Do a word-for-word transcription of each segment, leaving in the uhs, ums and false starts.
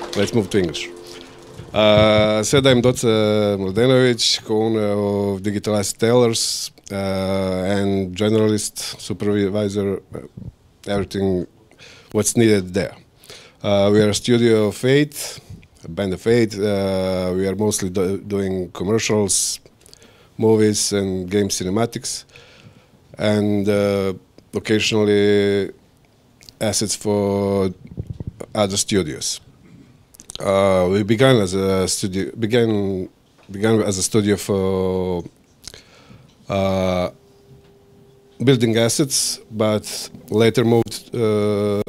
let's move to English. Uh, said I'm Doca Mladenović, co-owner of digitalized Tailors uh, and generalist, supervisor, uh, everything what's needed there. Uh, we are a studio of eight, a band of eight. Uh, we are mostly do doing commercials, movies, and game cinematics, and uh, occasionally assets for other studios. Uh, we began as a studio. Began began as a studio for uh, building assets, but later moved uh,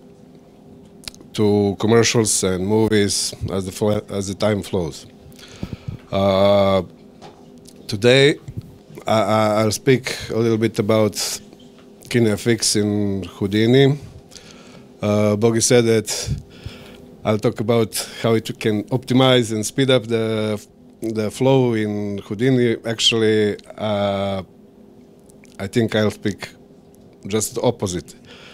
to commercials and movies as the as the time flows. Uh, today, I, I'll speak a little bit about KineFX in Houdini. Uh, Bogi said that I'll talk about how it can optimize and speed up the the flow in Houdini. Actually, uh, I think I'll speak just the opposite.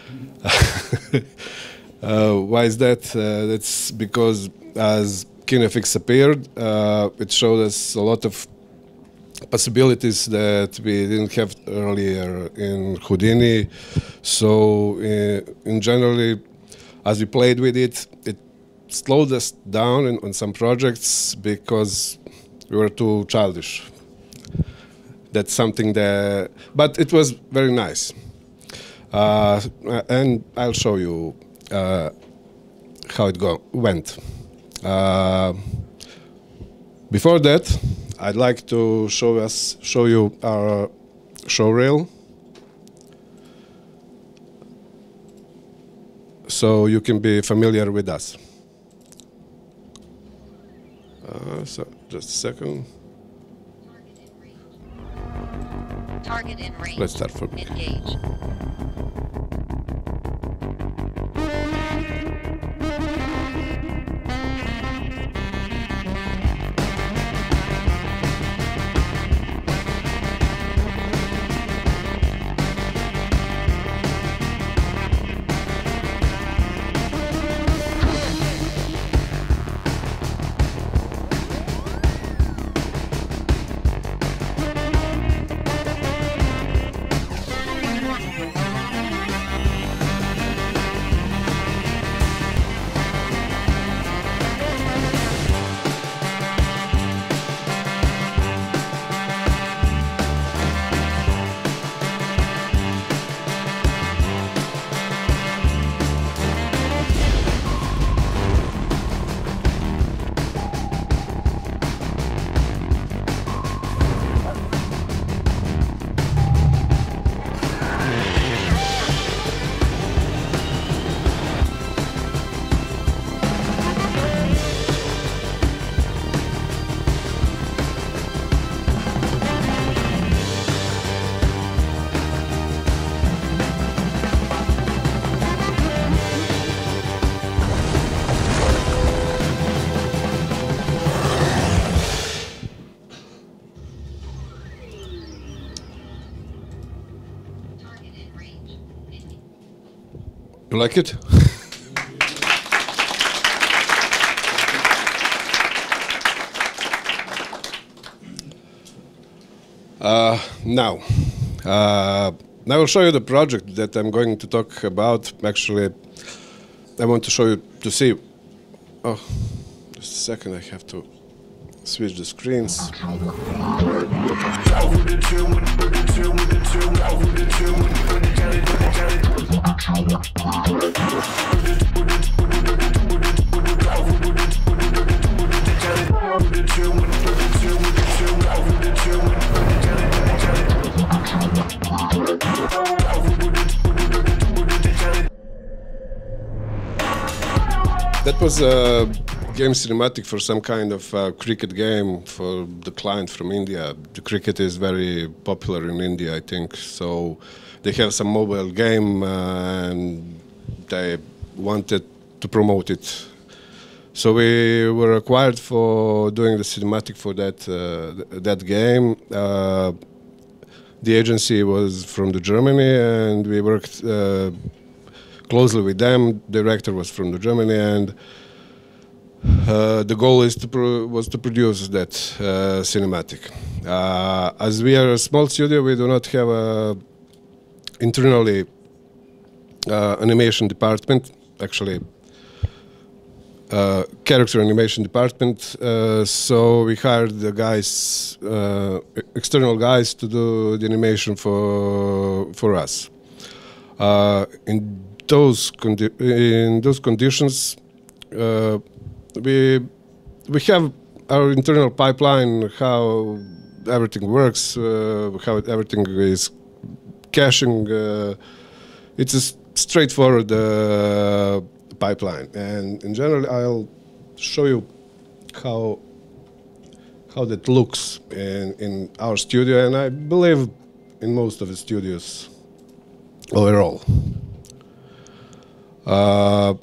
uh, why is that? Uh, that's because as KineFX appeared, uh, it showed us a lot of possibilities that we didn't have earlier in Houdini. So, uh, in generally, as we played with it, it slowed us down in, on some projects because we were too childish. That's something that, but it was very nice. Uh, and I'll show you uh, how it go went. Uh, before that, I'd like to show us, show you our show reel, so you can be familiar with us. Uh, so, just a second. Target in range. Let's start from Engage. You like it? uh, now, uh, I will show you the project that I'm going to talk about. Actually, I want to show you to see. Oh, just a second, I have to switch the screens. That was a game cinematic for some kind of uh, cricket game for the client from India. The cricket is very popular in India, I think. So they have some mobile game uh, and they wanted to promote it. So we were acquired for doing the cinematic for that uh, th that game. Uh, the agency was from the Germany, and we worked uh, closely with them. The director was from the Germany, and uh, the goal is to pro was to produce that uh, cinematic. Uh, as we are a small studio, we do not have a internally uh, animation department. Actually, uh, character animation department. Uh, so we hired the guys, uh, external guys, to do the animation for for us. Uh, in those condi in those conditions, uh, we we have our internal pipeline, how everything works, uh, how everything is caching. Uh, it's a straightforward uh, pipeline, and in general, I'll show you how how that looks in in our studio, and I believe in most of the studios overall. Uh,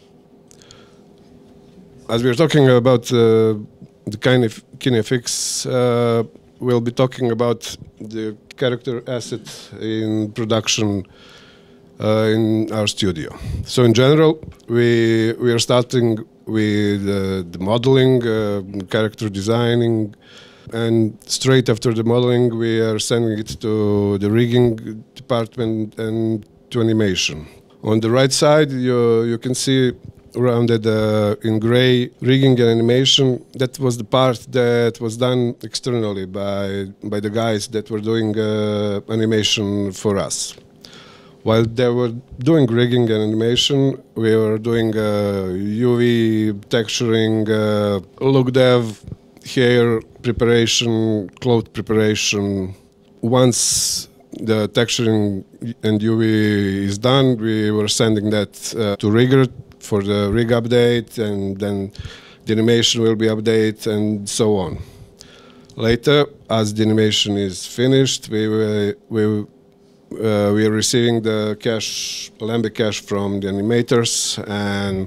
as we are talking about uh, the KineFX, uh, we'll be talking about the character asset in production uh, in our studio. So in general, we we are starting with uh, the modeling, uh, character designing, and straight after the modeling, we are sending it to the rigging department and to animation. On the right side, you you can see rounded uh, in gray rigging and animation. That was the part that was done externally by by the guys that were doing uh, animation for us. While they were doing rigging and animation, we were doing uh, U V texturing, uh, look dev, hair preparation, cloth preparation. Once the texturing and U V is done, we were sending that uh, to rigger for the rig update, and then the animation will be updated and so on. Later, as the animation is finished, we will, we, uh, we are receiving the cache, Alembic cache from the animators, and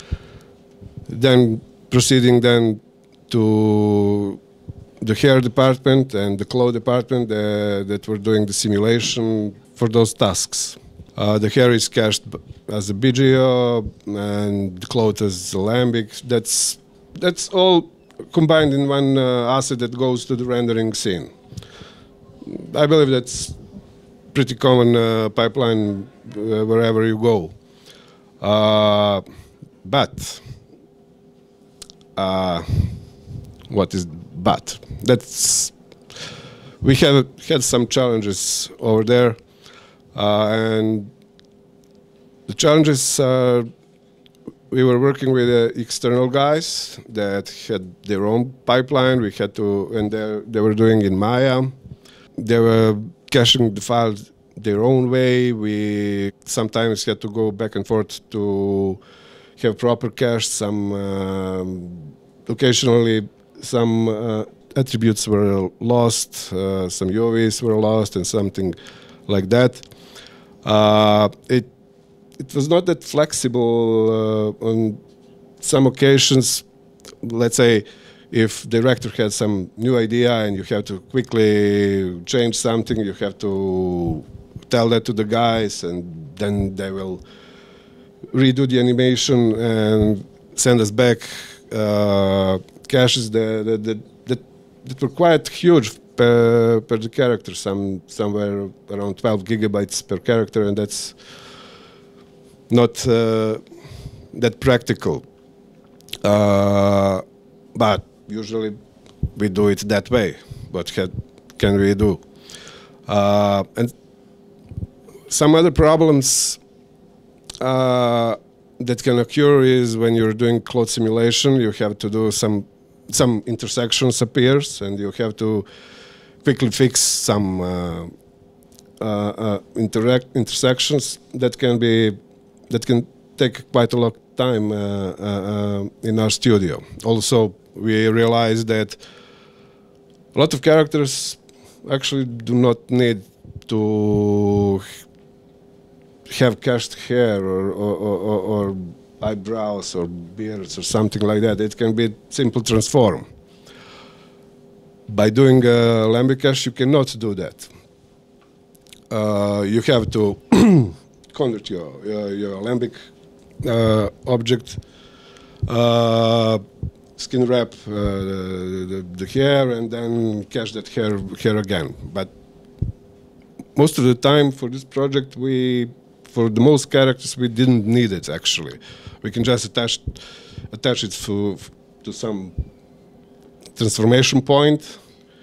then proceeding then to the hair department and the cloth department uh, that were doing the simulation for those tasks. Uh, the hair is cached as a B G H U G and the cloth as Alembic. That's that's all combined in one uh, asset that goes to the rendering scene. I believe that's pretty common uh, pipeline uh, wherever you go. Uh, but uh, what is but? That's we have had some challenges over there. Uh, and the challenges are, we were working with uh, external guys that had their own pipeline. We had to, and they, they were doing in Maya. They were caching the files their own way. We sometimes had to go back and forth to have proper cache. Some um, occasionally some uh, attributes were lost, uh, some U Vs were lost, and something like that. Uh, it it was not that flexible uh, on some occasions. Let's say if the director had some new idea and you have to quickly change something, you have to tell that to the guys, and then they will redo the animation and send us back uh, caches that, that, that, that were quite huge Per, per the character, some somewhere around twelve gigabytes per character, and that's not uh, that practical. Uh, but usually we do it that way. What can, can we do? Uh, and some other problems uh, that can occur is when you're doing cloth simulation, you have to do some some intersections appears, and you have to quickly fix some uh, uh, uh, interact intersections that can be that can take quite a lot of time uh, uh, in our studio. Also, we realized that a lot of characters actually do not need to have cached hair or, or, or, or eyebrows or beards or something like that. It can be simple transform. By doing uh, Alembic cache, you cannot do that. Uh, you have to convert your, your, your Alembic uh, object uh, skin wrap uh, the, the hair, and then cache that hair hair again. But most of the time for this project, we for the most characters we didn't need it actually. We can just attach attach it to to some transformation point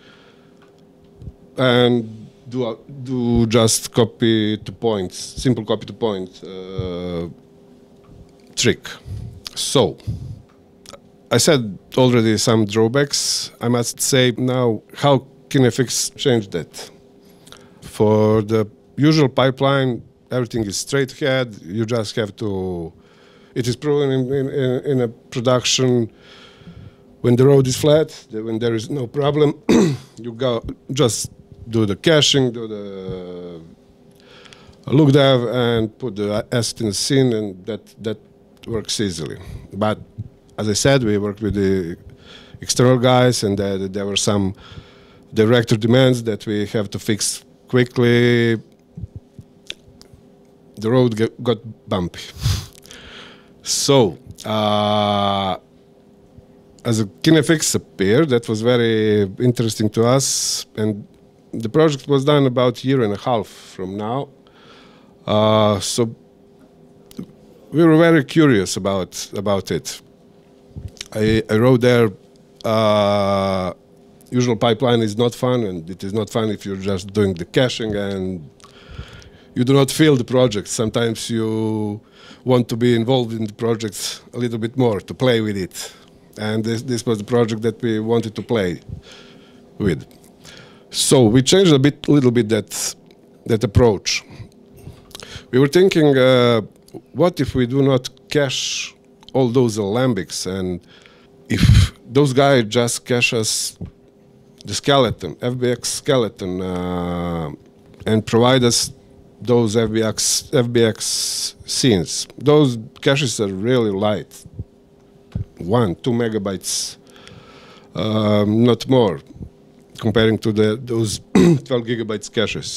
and do a, do just copy to points, simple copy to point uh, trick. So I said already some drawbacks. I must say now how KineFX changed that. For the usual pipeline, everything is straight ahead. You just have to. It is proven in, in, in a production when the road is flat, when there is no problem, you go just do the caching, do the look dev, and put the asset in the scene, and that that works easily. But as I said, we worked with the external guys, and uh, there were some director demands that we have to fix quickly. The road get, got bumpy. So, uh, as a KineFX appeared, that was very interesting to us, and the project was done about a year and a half from now. Uh, so we were very curious about about it. I, I wrote there, uh, usual pipeline is not fun, and it is not fun if you're just doing the caching and you do not feel the project. Sometimes you want to be involved in the project a little bit more, to play with it. And this, this was the project that we wanted to play with. So we changed a bit, a little bit that, that approach. We were thinking, uh, what if we do not cache all those alembics, and if those guys just cache us the skeleton, F B X skeleton, uh, and provide us those F B X, F B X scenes. Those caches are really light. One, two megabytes, um, not more, comparing to the those twelve gigabytes caches.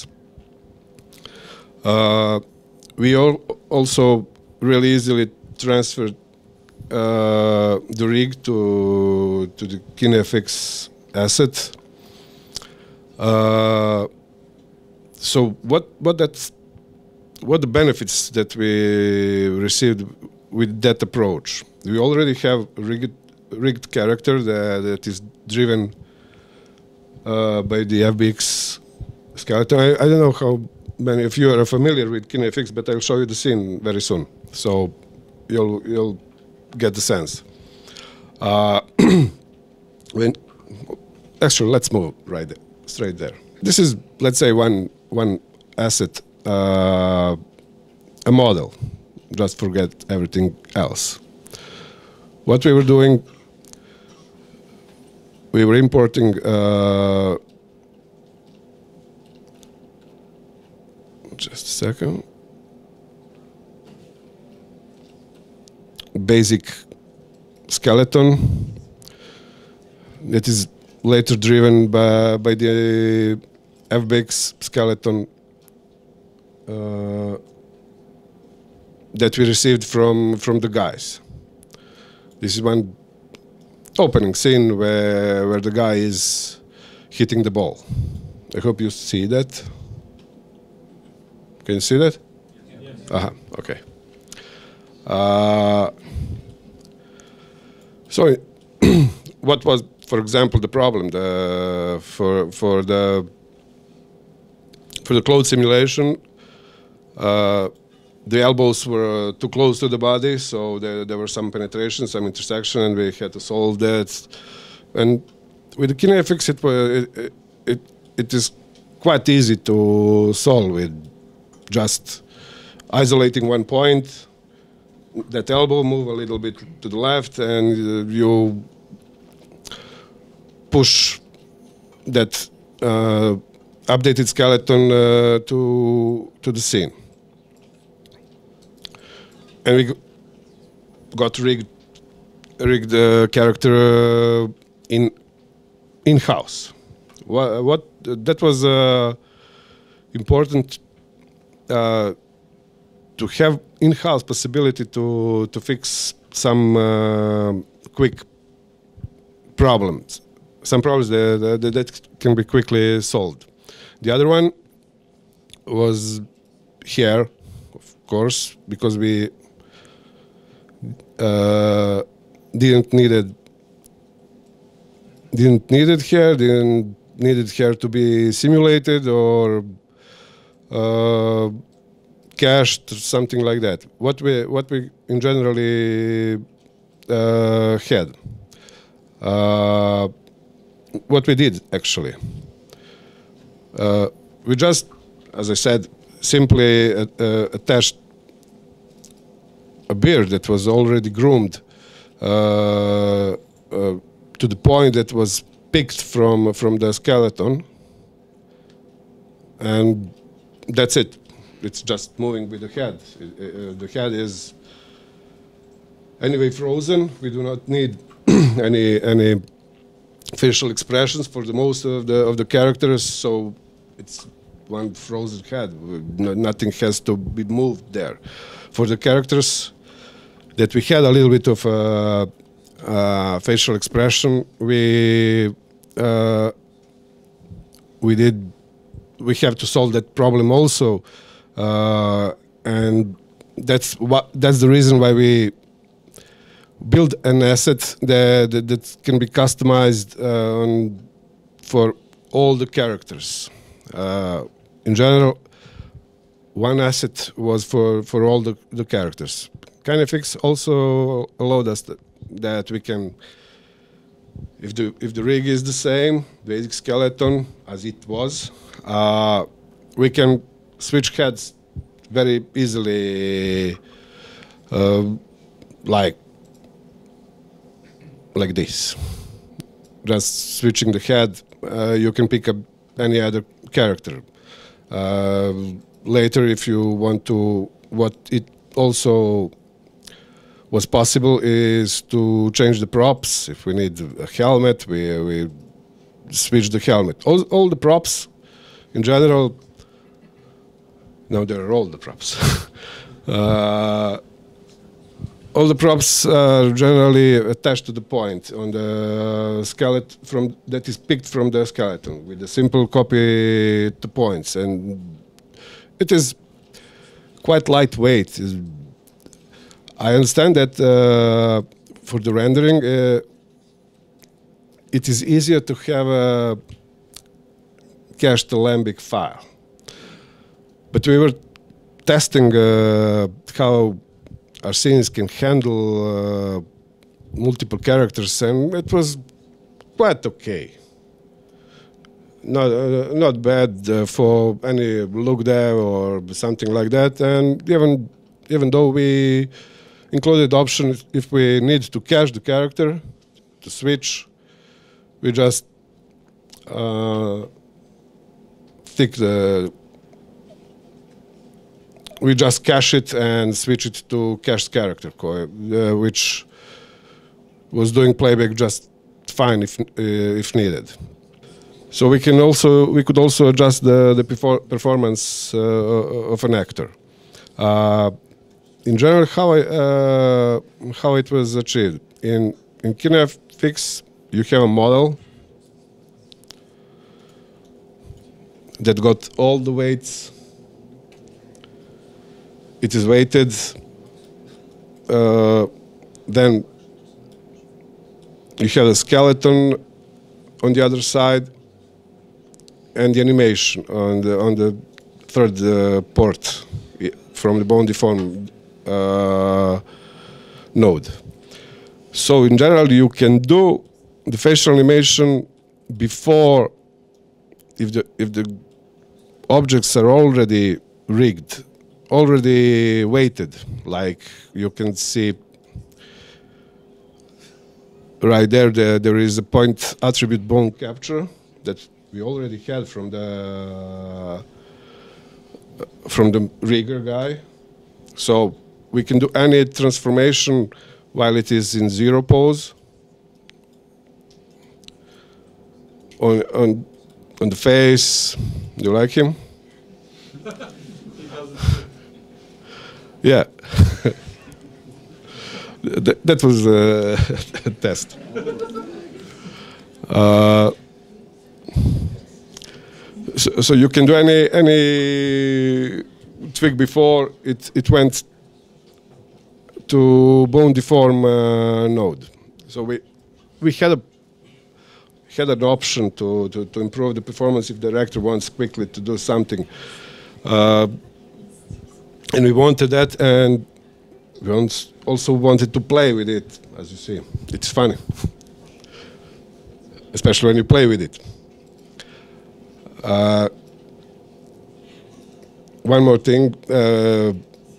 Uh, we all also really easily transferred uh, the rig to to the KineFX asset. Uh, so what what that's what the benefits that we received with that approach? We already have a rigged, rigged character that, that is driven uh, by the F B X skeleton. I, I don't know how many of you are familiar with KineFX, but I'll show you the scene very soon, so you'll you'll get the sense. Uh, when actually, let's move right there, straight there. This is, let's say, one one asset, uh, a model. Just forget everything else. What we were doing, we were importing uh, just a second. Basic skeleton that is later driven by, by the F B X skeleton uh, that we received from, from the guys. This is one opening scene where, where the guy is hitting the ball. I hope you see that. Can you see that? Yes. Uh-huh, okay. Uh, so what was, for example, the problem the, for, for, the, for the clothes simulation? Uh, The elbows were too close to the body, so there, there were some penetration, some intersection, and we had to solve that. And with the KineFX, it, it, it, it is quite easy to solve with just isolating one point, that elbow move a little bit to the left, and you push that uh, updated skeleton uh, to, to the scene. And we got rigged, rigged uh, character uh, in in house. What, what that was uh, important uh, to have in house possibility to to fix some uh, quick problems, some problems that, that, that can be quickly solved. The other one was here, of course, because we uh, didn't need it, didn't need it here, didn't need it here to be simulated or uh, cached or something like that. What we what we in generally uh, had, uh, what we did actually, uh, we just, as I said, simply uh, uh, attached a beard that was already groomed uh, uh, to the point that was picked from from the skeleton, and that's it. It's just moving with the head. Uh, the head is anyway frozen. We do not need any any facial expressions for the most of the of the characters, so it's one frozen head. No, nothing has to be moved there. For the characters that we had a little bit of uh, uh, facial expression, we uh, we did we have to solve that problem also, uh, and that's what that's the reason why we build an asset that that, that can be customized uh, on, for all the characters. Uh, in general, one asset was for for all the, the characters. KineFX also allowed us that, that we can, if the if the rig is the same, basic skeleton as it was, uh, we can switch heads very easily, uh, like like this. Just switching the head, uh, you can pick up any other character. Uh, later, if you want to, what it also was possible is to change the props. If we need a helmet, we, we switch the helmet. All, all the props, in general, no, they're all the props. uh, all the props are generally attached to the point on the skeleton from that is picked from the skeleton with a simple copy to points, and it is quite lightweight. I understand that uh, for the rendering, uh, it is easier to have a cached Alembic file. But we were testing uh, how our scenes can handle uh, multiple characters, and it was quite okay. Not uh, not bad uh, for any look dev or something like that. And even even though we included option if we need to cache the character to switch, we just uh, stick the we just cache it and switch it to cached character, uh, which was doing playback just fine if uh, if needed. So we can also we could also adjust the the performance uh, of an actor. Uh, in general, how I, uh, how it was achieved in in KineFX, you have a model that got all the weights. It is weighted. Uh, then you have a skeleton on the other side, and the animation on the on the third uh, port from the bone deform uh, node. So in general, you can do the facial animation before, if the if the objects are already rigged, already weighted, like you can see right there. The, there is a point attribute bone capture that we already had from the from the rigger guy, so we can do any transformation while it is in zero pose on on on the face. Do you like him? Yeah. Th that was uh, a test. Uh, so, so you can do any any tweak before it it went to bone deform uh, node. So we we had a had an option to, to to improve the performance if the director wants quickly to do something, uh, and we wanted that, and we also wanted to play with it. As you see, it's funny, especially when you play with it. Uh, one more thing. Uh,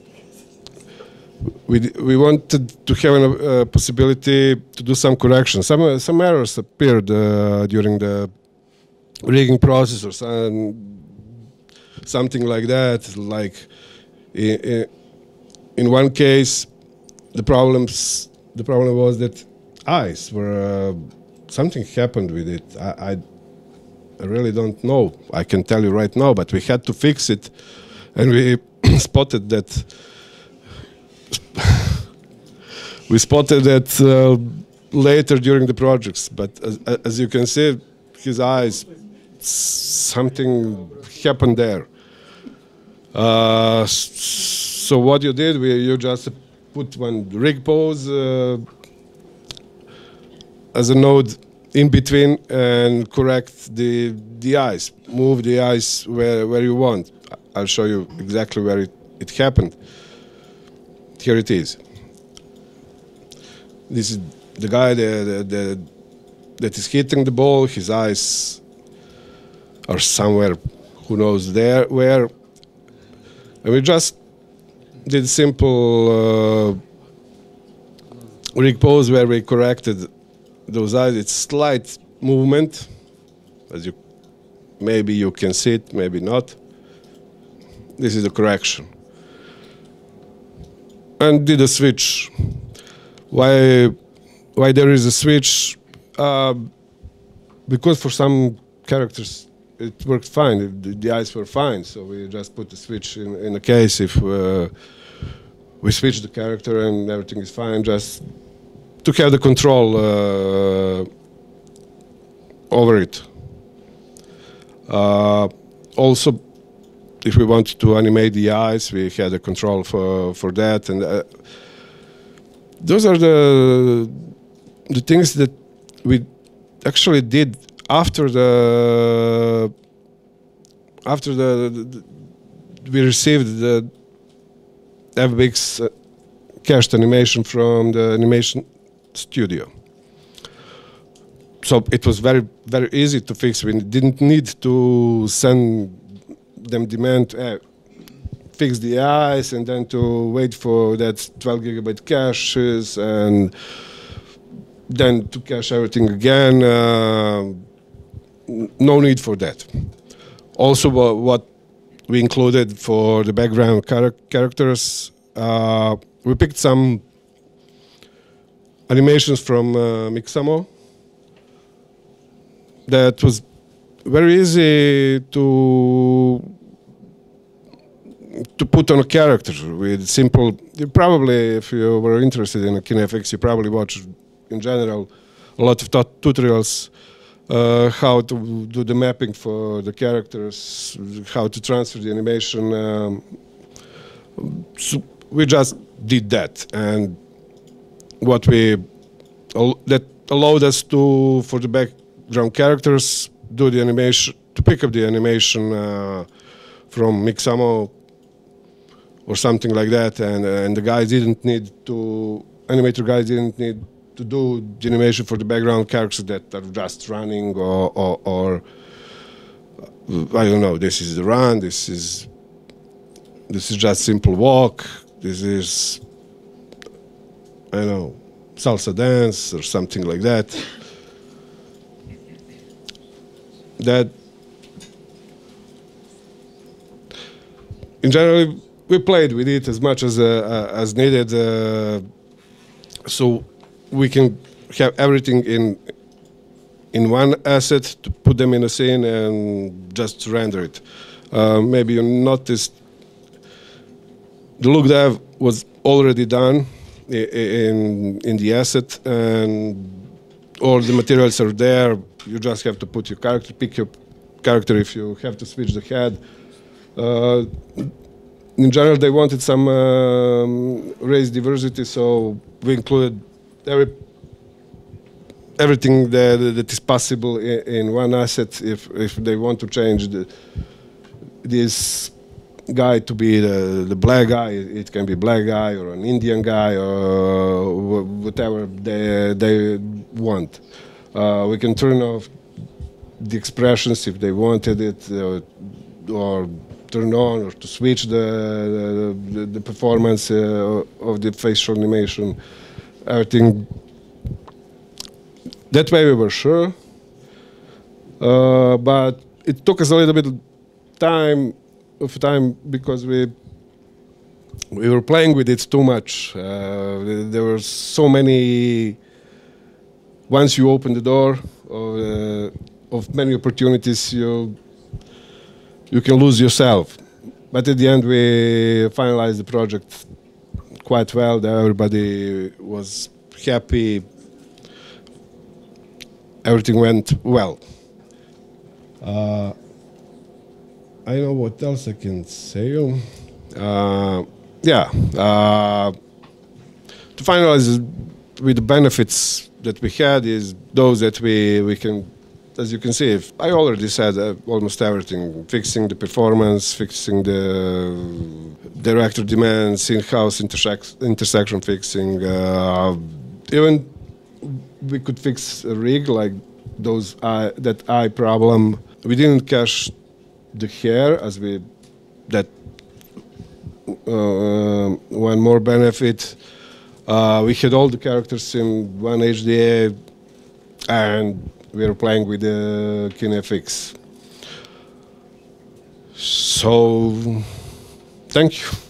We, we wanted to have a uh, possibility to do some corrections. Some, uh, some errors appeared uh, during the rigging process or some, something like that. Like in, in one case, the problems the problem was that eyes were uh, something happened with it. I, I I really don't know. I can tell you right now, but we had to fix it, and we spotted that. We spotted that uh, later during the projects, but as, as you can see, his eyes, something happened there. Uh, so what you did, we, you just put one rig pose uh, as a node in between and correct the the eyes, move the eyes where, where you want. I'll show you exactly where it, it happened. Here it is. This is the guy that, that, that is hitting the ball. His eyes are somewhere, who knows there, where. And we just did simple uh, rig pose where we corrected those eyes. It's slight movement, as you maybe you can see it, maybe not. This is the correction. And did a switch. Why, why there is a switch? Uh, because for some characters it worked fine. The, the eyes were fine, so we just put the switch in, in a case if uh, we switch the character and everything is fine, just to have the control uh, over it. Uh, also, if we wanted to animate the eyes, we had a control for for that, and uh, those are the the things that we actually did after the after the, the we received the F B X uh, cached animation from the animation studio. So it was very very easy to fix. We didn't need to send them demand uh, fix the eyes and then to wait for that twelve gigabyte caches and then to cache everything again. Uh, no need for that. Also, uh, what we included for the background char characters, uh, we picked some animations from uh, Mixamo. That was very easy to to put on a character with simple. You probably, if you were interested in a KineFX, you probably watched in general a lot of tutorials uh, how to do the mapping for the characters, how to transfer the animation. Um, so we just did that, and what we that allowed us to for the background characters do the animation, to pick up the animation uh, from Mixamo or something like that, and and the guys didn't need to, animator guys didn't need to do the animation for the background characters that are just running or, or, or I don't know, this is the run, this is this is just simple walk, this is, I don't know, salsa dance or something like that. That in general we played with it as much as uh, as needed, uh, so we can have everything in in one asset to put them in a scene and just render it. Uh, maybe you noticed the look dev was already done in in the asset, and all the materials are there. You just have to put your character, pick your character if you have to switch the head. Uh, in general, they wanted some um, race diversity, so we included every everything that, that is possible in, in one asset. If if they want to change the, this guy to be the, the black guy, it can be black guy or an Indian guy or whatever they they want. Uh, we can turn off the expressions if they wanted it, uh, or turn on or to switch the the, the performance uh, of the facial animation. Everything. That way we were sure, uh, but it took us a little bit of time of time because we we were playing with it too much. Uh, there were so many. Once you open the door of, uh, of many opportunities, you you can lose yourself. But at the end, we finalized the project quite well. Everybody was happy. Everything went well. Uh, I know what else I can say. Uh, yeah. Uh, to finalize with the benefits that we had is those that we, we can, as you can see, if I already said uh, almost everything. Fixing the performance, fixing the director demands, in-house intersec intersection fixing, uh, even we could fix a rig like those eye, that eye problem. We didn't cache the hair as we that uh, one more benefit. Uh, we had all the characters in one H D A, and we were playing with the KineFX. So, thank you.